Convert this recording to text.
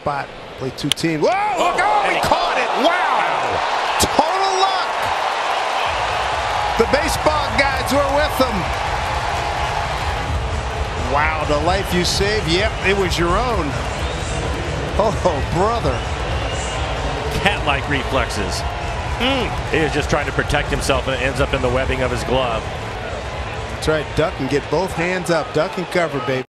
spot. Play two teams. Whoa! Look! Oh, he caught it! Wow! Total luck! The baseball guys were with him. Wow, the life you saved. Yep, it was your own. Oh, brother. Cat-like reflexes. He is just trying to protect himself, and it ends up in the webbing of his glove. That's right. Duck and get both hands up. Duck and cover, baby.